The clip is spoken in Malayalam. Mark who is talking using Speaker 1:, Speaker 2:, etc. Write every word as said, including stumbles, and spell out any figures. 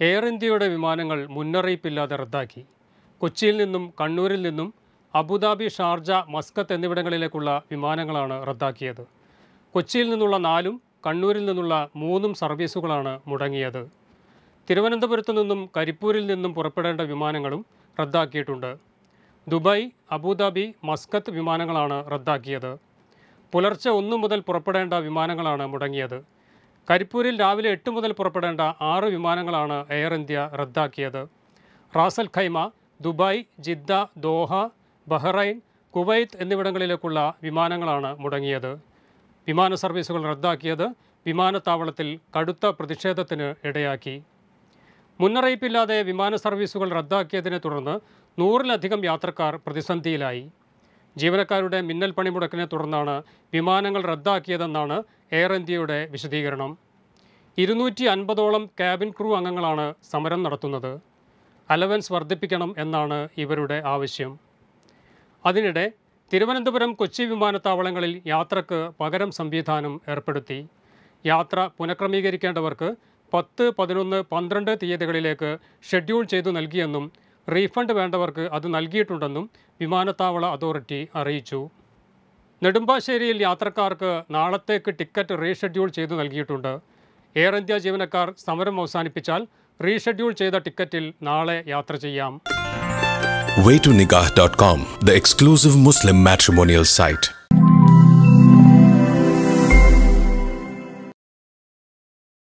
Speaker 1: എയർ ഇന്ത്യയുടെ വിമാനങ്ങൾ മുന്നറിയിപ്പില്ലാതെ റദ്ദാക്കി. കൊച്ചിയിൽ നിന്നും കണ്ണൂരിൽ നിന്നും അബുദാബി, ഷാർജ, മസ്കത്ത് എന്നിവിടങ്ങളിലേക്കുള്ള വിമാനങ്ങളാണ് റദ്ദാക്കിയത്. കൊച്ചിയിൽ നിന്നുള്ള നാലും കണ്ണൂരിൽ നിന്നുള്ള മൂന്നും സർവീസുകളാണ് മുടങ്ങിയത്. തിരുവനന്തപുരത്തു നിന്നും കരിപ്പൂരിൽ നിന്നും പുറപ്പെടേണ്ട വിമാനങ്ങളും റദ്ദാക്കിയിട്ടുണ്ട്. ദുബായ്, അബുദാബി, മസ്കത്ത് വിമാനങ്ങളാണ് റദ്ദാക്കിയത്. പുലർച്ചെ ഒന്ന് മുതൽ പുറപ്പെടേണ്ട വിമാനങ്ങളാണ് മുടങ്ങിയത്. കരിപ്പൂരിൽ രാവിലെ എട്ട് മുതൽ പുറപ്പെടേണ്ട ആറ് വിമാനങ്ങളാണ് എയർ ഇന്ത്യ റദ്ദാക്കിയത്. Ras Al Khaimah, Dubai, Jeddah, Doha, Bahrain, Kuwait എന്നിവിടങ്ങളിലേക്കുള്ള വിമാനങ്ങളാണ് മുടങ്ങിയത്. വിമാന സർവീസുകൾ റദ്ദാക്കിയത് വിമാനത്താവളത്തിൽ കടുത്ത പ്രതിഷേധത്തിന് ഇടയാക്കി. മുന്നറിയിപ്പില്ലാതെ വിമാന സർവീസുകൾ റദ്ദാക്കിയതിനെ തുടർന്ന് നൂറിലധികം യാത്രക്കാർ പ്രതിസന്ധിയിലായി. ജീവനക്കാരുടെ മിന്നൽ പണിമുടക്കിനെ തുടർന്നാണ് വിമാനങ്ങൾ റദ്ദാക്കിയതെന്നാണ് എയർ ഇന്ത്യയുടെ വിശദീകരണം. ഇരുന്നൂറ്റി അൻപതോളം ക്യാബിൻ ക്രൂ അംഗങ്ങളാണ് സമരം നടത്തുന്നത്. അലവൻസ് വർദ്ധിപ്പിക്കണം എന്നാണ് ഇവരുടെ ആവശ്യം. അതിനിടെ തിരുവനന്തപുരം, കൊച്ചി വിമാനത്താവളങ്ങളിൽ യാത്രക്ക് പകരം സംവിധാനം ഏർപ്പെടുത്തി. യാത്ര പുനഃക്രമീകരിക്കേണ്ടവർക്ക് പത്ത്, പതിനൊന്ന്, പന്ത്രണ്ട് തീയതികളിലേക്ക് ഷെഡ്യൂൾ ചെയ്തു നൽകിയെന്നും റീഫണ്ട് വേണ്ടവർക്ക് അത് നൽകിയിട്ടുണ്ടെന്നും വിമാനത്താവള അതോറിറ്റി അറിയിച്ചു. നെടുമ്പാശ്ശേരിയിൽ യാത്രക്കാർക്ക് നാളത്തേക്ക് ടിക്കറ്റ് റീഷെഡ്യൂൾ ചെയ്തു നൽകിയിട്ടുണ്ട്. എയർ ഇന്ത്യ ജീവനക്കാർ സമരം അവസാനിപ്പിച്ചാൽ റീഷെഡ്യൂൾ ചെയ്ത ടിക്കറ്റിൽ നാളെ യാത്ര ചെയ്യാം.
Speaker 2: way to nikah dot com, the exclusive Muslim matrimonial site.